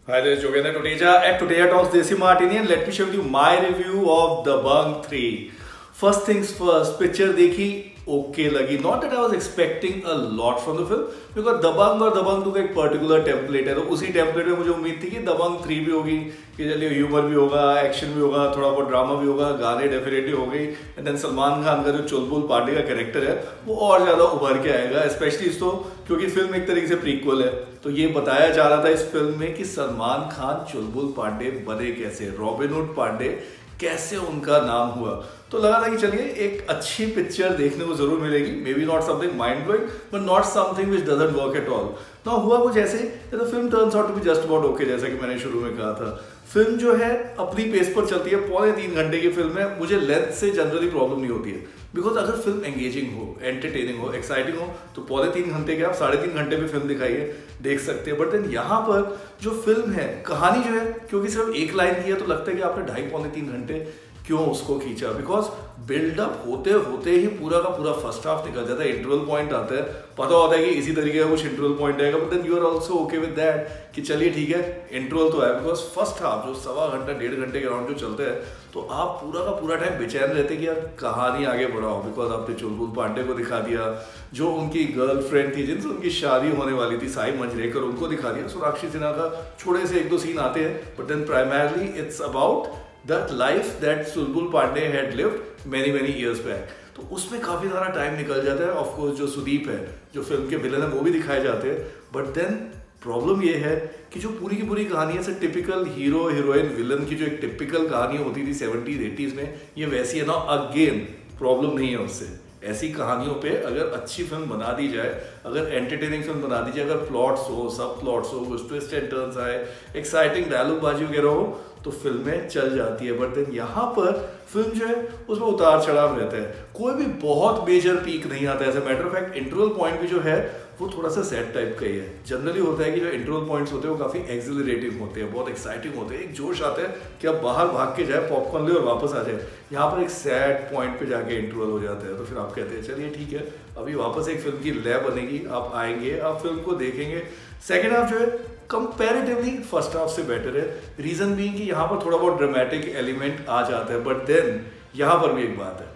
Hi, this is Yogendra Tuteja at Tuteja Talks Desi Martini, and let me share with you my review of Dabangg 3. First things first, picture देखी okay लगी. Not that I was expecting a lot from the film, because Dabangg और दबंग 2 का एक particular template है, तो उसी template में मुझे उम्मीद थी कि दबंग 3 भी होगी, कि चलिए ह्यूमर भी होगा, एक्शन भी होगा, थोड़ा बहुत ड्रामा भी होगा, गाने डेफिनेटली हो गई, एंड देन सलमान खान का जो चुलबुल पांडे का कैरेक्टर है वो और ज्यादा उभर के आएगा, स्पेशली तो क्योंकि फिल्म एक तरीके से प्रीक्वल है. तो ये बताया जा रहा था इस फिल्म में कि सलमान खान चुलबुल पांडे बने कैसे, रॉबिन हुड पांडे कैसे उनका नाम हुआ. तो लगा था कि चलिए एक अच्छी पिक्चर देखने को जरूर मिलेगी, maybe not something mind blowing but not something which doesn't work at all. ना हुआ कुछ ऐसे, तो film turns out to be just about okay. जैसा कि मैंने शुरू में कहा था, फिल्म जो है अपनी पेस पर चलती है, 3.25 घंटे की फिल्म है. मुझे लेंथ से जनरली प्रॉब्लम नहीं होती है, बिकॉज अगर फिल्म एंगेजिंग हो, एंटरटेनिंग हो, एक्साइटिंग हो, तो 3.25 घंटे के आप 3.5 घंटे में फिल्म दिखाइए, देख सकते हैं. बट देन यहाँ पर जो फिल्म है, कहानी जो है, क्योंकि सिर्फ एक लाइन की है, तो लगता है कि आपने 2.5-3 घंटे क्यों उसको खींचा, बिकॉज बिल्डअप होते होते ही पूरा का पूरा फर्स्ट हाफ निकल जाता है. इंटरवल पॉइंट आता है, पता होता है कि इसी तरीके का कुछ इंटरवल पॉइंट आएगा, but then you are also okay with that कि चलिए ठीक है इंटरवल तो है, बिकॉज फर्स्ट हाफ जो 1.25 घंटा 1.5 घंटे के राउंड जो चलते हैं, तो आप पूरा का पूरा टाइम बेचैन रहते कि यार कहानी आगे बढ़ाओ, बिकॉज आपने चुलबुल पांडे को दिखा दिया, जो उनकी गर्लफ्रेंड थी जिनसे उनकी शादी होने वाली थी, साई मंजरेकर, उनको दिखा दिया. सोनाक्षी सिन्हा का छोटे से 1-2 सीन आते हैं, but then primarily it's about that life that Chulbul Pandey had lived many years back. तो उसमें काफी सारा टाइम निकल जाता है. ऑफ कोर्स जो सुदीप है, जो फिल्म के विलन है, वो भी दिखाए जाते हैं, बट देन प्रॉब्लम ये है कि जो पूरी की पूरी कहानी है, टिपिकल हीरो हीरोइन विलन की जो एक टिपिकल कहानी होती थी 70s-80s में, ये वैसी है ना. अगेन प्रॉब्लम नहीं है उससे. ऐसी कहानियों पे अगर अच्छी फिल्म बना दी जाए, अगर एंटरटेनिंग फिल्म बना दी जाए, अगर प्लॉट्स हो, सब प्लॉट्स हो, कुछ ट्विस्ट एंड टर्न्स आए, एक्साइटिंग डायलॉग बाजी वगैरह हो, तो फिल्में चल जाती है. बट देन यहाँ पर फिल्म जो है उसमें उतार चढ़ाव रहता है, कोई भी बहुत मेजर पीक नहीं आता है. As a matter of fact interval point भी जो है वो थोड़ा सा सैड टाइप का ही है. जनरली होता है कि जो इंटरवल पॉइंट्स होते हैं वो काफी एक्सिलरेटिंग होते हैं, बहुत एक्साइटिंग होते हैं, एक जोश आता है कि आप बाहर भाग के जाए, पॉपकॉर्न ले और वापस आ जाए. यहाँ पर एक सैड पॉइंट पे जाके इंटरवल हो जाता है, तो फिर आप कहते हैं चलिए ठीक है, अभी वापस एक फिल्म की लय बनेगी, आप आएंगे, आप फिल्म को देखेंगे. सेकेंड हाफ जो है कंपैरेटिवली फर्स्ट हाफ से बेटर है. रीजन भी कि यहाँ पर थोड़ा बहुत ड्रामेटिक एलिमेंट आ जाता है, बट देन यहाँ पर भी एक बात है,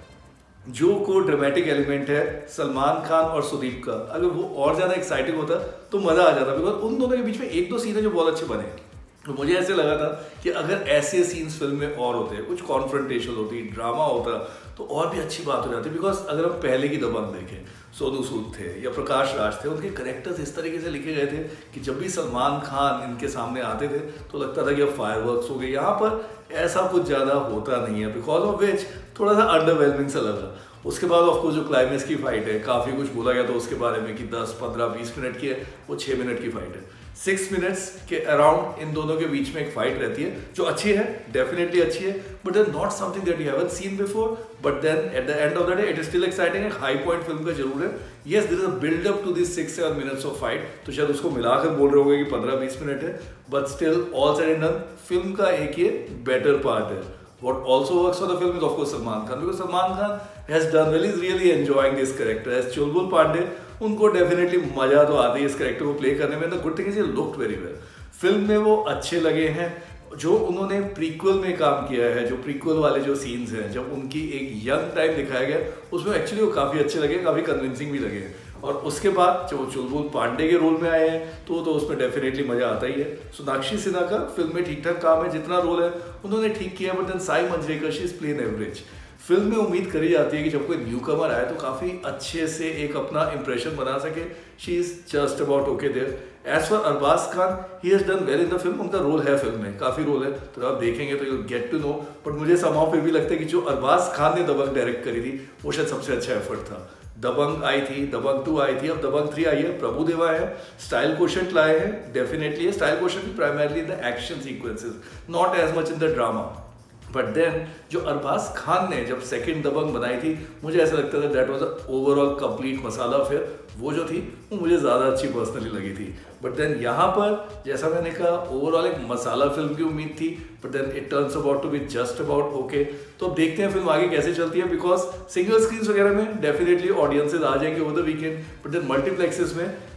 जो को ड्रामेटिक एलिमेंट है सलमान खान और सुदीप का, अगर वो और ज्यादा एक्साइटिंग होता तो मजा आ जाता, बिकॉज उन दोनों के बीच में 1-2 सीन है जो बहुत अच्छे बने. तो मुझे ऐसे लगा था कि अगर ऐसे सीन्स फिल्म में और होते, कुछ कॉन्फ्रंटेशन होती, ड्रामा होता, तो और भी अच्छी बात हो जाती. बिकॉज अगर हम पहले की दबंग देखें, सोनू सूद थे या प्रकाश राज थे, उनके कैरेक्टर्स इस तरीके से लिखे गए थे कि जब भी सलमान खान इनके सामने आते थे तो लगता था कि अब फायरवर्क्स हो गए. यहाँ पर ऐसा कुछ ज़्यादा होता नहीं है, बिकॉज ऑफ विच थोड़ा सा अंडरवेलमिंग सा लगा. उसके बाद ऑफकोर्स जो क्लाइमेक्स की फाइट है, काफ़ी कुछ बोला गया था उसके बारे में कि 10, 15, 20 मिनट की है, वो 6 मिनट की फाइट है. 6 मिनट्स के अराउंड इन दोनों के बीच में एक फाइट रहती है जो अच्छी है, डेफिनेटली अच्छी है, but then not something that you haven't seen before. But then at the end of the day it is still exciting. एक हाई पॉइंट फिल्म का जरूर है. Yes, there is a build up to this 6-7 minutes of fight, तो शायद उसको मिलाकर बोल रहे होंगे कि 15-20 मिनट है, but still all said and done film का एक ये बेटर पार्ट है. What also works for the film is of course Salman Khan, because Salman Khan has done well. He's really enjoying this character as Chulbul Pandey. उनको definitely मजा तो आती है इस कैरेक्टर को प्ले करने में. The good thing is he looked very well. Film में वो अच्छे लगे हैं. जो उन्होंने प्रीक्वल में काम किया है, जो प्रीक्वल वाले जो सीन्स हैं, जब उनकी एक यंग टाइम दिखाया गया, उसमें एक्चुअली वो काफ़ी अच्छे लगे, काफ़ी कन्विंसिंग भी लगे. और उसके बाद जब वो चुलबुल पांडे के रोल में आए हैं तो उसमें डेफिनेटली मजा आता ही है. सोनाक्षी सिन्हा का फिल्म में ठीक ठाक काम है, जितना रोल है उन्होंने ठीक किया, but then Sai Manjrekar she is plain average. Film में उम्मीद करी जाती है कि जब कोई न्यू कमर आए तो काफ़ी अच्छे से एक अपना इंप्रेशन बना सके. She is just about okay there. As for Arbaaz Khan, he has done well in the film. उनका रोल है फिल्म में, काफ़ी रोल है, तो आप देखेंगे तो you get to know. But मुझे समाव फिर भी लगता है कि जो अरबाज खान ने दबंग डायरेक्ट करी थी वो शायद सबसे अच्छा एफर्ट था. दबंग आई थी, दबंग 2 आई थी, अब दबंग 3 आई है. प्रभु देवा है, स्टाइल क्वोशंट लाए हैं, डेफिनेटली है. Style quotient primarily in the action sequences, not as much in the drama. But then जो अरबाज खान ने जब सेकंड दबंग बनाई थी, मुझे ऐसा लगता था that was a overall complete masala फिर. वो जो थी वो मुझे ज़्यादा अच्छी पर्सनली लगी थी. बट देन यहाँ पर जैसा मैंने कहा, ओवरऑल एक मसाला फिल्म की उम्मीद थी, but then it turns about to be just about okay. तो अब देखते हैं फिल्म आगे कैसे चलती है, बिकॉज सिंगल स्क्रीन वगैरह में डेफिनेटली ऑडियंसेज आ जाएंगे over the weekend, but then multiplexes में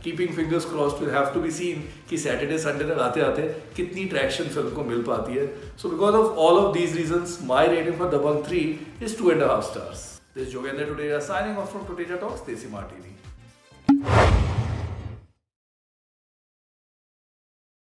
keeping fingers crossed, will have to be seen कि सैटरडे संडे तक आते आते कितनी ट्रैक्शन फिल्म को मिल पाती है. So because of all of these reasons my rating for Dabangg 3 is 2.5 stars. This is Jogendra Tuteja signing off from Tuteja Talks, Desi Martini.